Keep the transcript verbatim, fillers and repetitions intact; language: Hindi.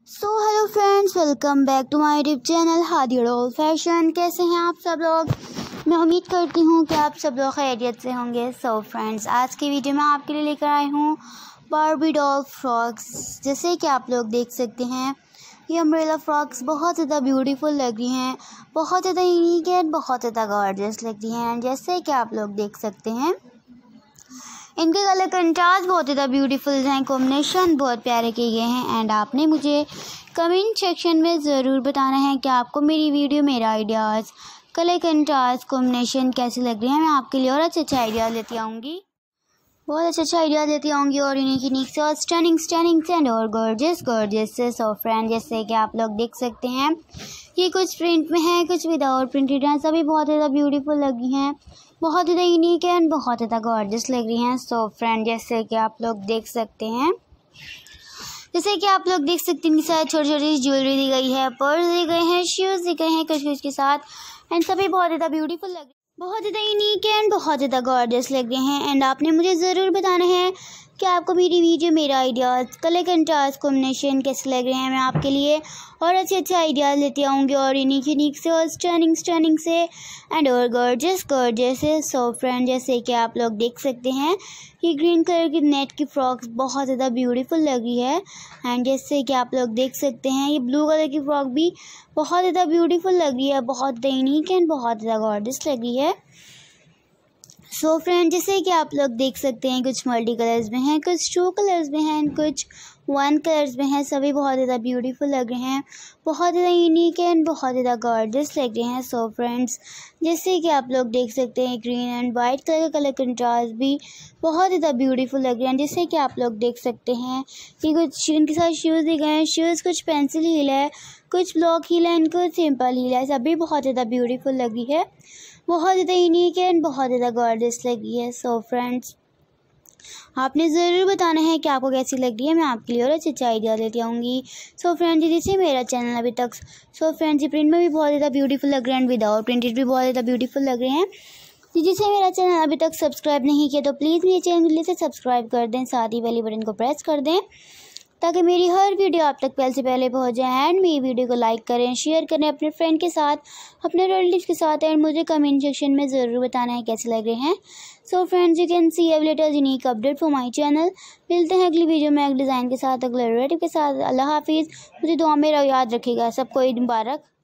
So hello friends, welcome back to my YouTube channel Hadi all fashion. कैसे हैं आप सब लोग? मैं उम्मीद करती हूँ कि आप सब लोग खैरियत से होंगे। सो फ्रेंड्स, आज की वीडियो में आपके लिए लेकर आई हूँ बारबी डॉल फ्रॉक्स। जैसे कि आप लोग देख सकते हैं, ये अम्ब्रेला फ्रॉक्स बहुत ज़्यादा ब्यूटीफुल लग रही हैं, बहुत ज़्यादा यूनिक एंड बहुत ज़्यादा गॉर्जियस लग रही हैं। जैसे कि आप लोग देख सकते हैं, इनके कलर कंट्रास्ट बहुत ज़्यादा ब्यूटीफुल हैं, कॉम्बिनेशन बहुत प्यारे किए गए हैं। एंड आपने मुझे कमेंट सेक्शन में ज़रूर बताना है कि आपको मेरी वीडियो, मेरा आइडियाज़, कलर कंट्रास्ट, कॉम्बिनेशन कैसे लग रहे हैं। मैं आपके लिए और अच्छे अच्छे आइडियाज़ लेती आऊँगी, बहुत अच्छे अच्छे आइडियाज़ लेती आऊँगी और यूनिक यूनिक से और स्टनिंग स्टनिंग से एंड और गॉर्जियस गॉर्जियस से। सो फ्रेंड, जैसे कि आप लोग देख सकते हैं, ये कुछ प्रिंट में है, कुछ विदाउट प्रिंटेड हैं। सभी बहुत ज़्यादा ब्यूटीफुल लगी हैं, बहुत ज़्यादा यूनिक है एंड बहुत ज़्यादा गॉर्जियस लग रही हैं। सो फ्रेंड, जैसे कि आप लोग देख सकते हैं, जैसे कि आप लोग देख सकते हैं, इनके साथ छोटी छोटी ज्वेलरी दी गई है, पर्स दिए गए हैं, शूज़ दिए गए हैं कुछ कुछ के साथ। एंड सभी बहुत ज़्यादा ब्यूटीफुल लग रहे हैं, बहुत ज़्यादा यूनिक है एंड बहुत ज़्यादा गॉर्जियस लग रहे हैं। एंड आपने मुझे ज़रूर बताना है कि आपको मेरी वीडियो, मेरा आइडियाज़, कलर कंट्रास्ट, कॉम्बिनेशन कैसे लग रहे हैं। मैं आपके लिए और अच्छे अच्छे आइडियाज़ लेते आऊँगी और यूनिक यूनिक से और स्टनिंग स्टनिंग से एंड और गॉर्जियस गॉर्जियस से। सो फ्रेंड, जैसे कि आप लोग देख सकते हैं, ये ग्रीन कलर की नेट की फ्रॉक्स बहुत ज़्यादा ब्यूटीफुल लगी है। एंड जैसे कि आप लोग देख सकते हैं, ये ब्लू कलर की फ्रॉक भी बहुत ज़्यादा ब्यूटीफुल लग रही है, बहुत यूनिक एंड बहुत ज़्यादा गॉर्जियस लग रही है। सो so फ्रेंड, जैसे कि आप लोग देख सकते हैं, कुछ मल्टी कलर्स में हैं, कुछ टू कलर्स में हैं, कुछ वन कलर्स में हैं। सभी बहुत ज़्यादा ब्यूटीफुल लग रहे हैं, बहुत ज़्यादा यूनिक एंड बहुत ज़्यादा गॉर्जियस लग रहे हैं। सो so फ्रेंड्स, जैसे कि आप लोग देख सकते हैं, ग्रीन एंड वाइट कलर का कलर कंट्रास्ट भी बहुत ज़्यादा ब्यूटीफुल लग रहे हैं। जैसे कि आप लोग देख सकते हैं, ये कुछ इनके साथ शूज़ दिए गए हैं, शूज़ कुछ पेंसिल हील है, कुछ ब्लॉक हील है एंड कुछ सिंपल हील है। सभी बहुत ज़्यादा ब्यूटीफुल लगी है, बहुत ज़्यादा यूनिक एंड बहुत ज़्यादा गॉर्जियस लगी है। सो फ्रेंड्स, आपने ज़रूर बताना है कि आपको कैसी लग रही है। मैं आपके लिए और अच्छे अच्छे आइडिया लेती आऊँगी। सो फ्रेंड्स, जैसे मेरा चैनल अभी तक, सो फ्रेंड्स, ये प्रिंट में भी बहुत ज़्यादा ब्यूटीफुल लग रहे हैं एंड विदाउट प्रिंटेड भी बहुत ज़्यादा ब्यूटीफुल लग रहे हैं। जिसे मेरा चैनल अभी तक सब्सक्राइब नहीं किया तो प्लीज़ मेरे चैनल से सब्सक्राइब कर दें, साथ ही बेल बटन को प्रेस कर दें ताकि मेरी हर वीडियो आप तक पहले से पहले पहुंच जाए। एंड मेरी वीडियो को लाइक करें, शेयर करें अपने फ्रेंड के साथ, अपने रिलेटिव्स के साथ। एंड मुझे कमेंट सेक्शन में ज़रूर बताना है कैसे लग रहे हैं। So friends, you can see every latest unique update for my channel. मिलते हैं अगली वीडियो में, अगले डिज़ाइन के साथ, अगले रिलेटिव के साथ। अल्लाह हाफिज़। मुझे दुआ में याद रखिएगा। सबको ईद मुबारक।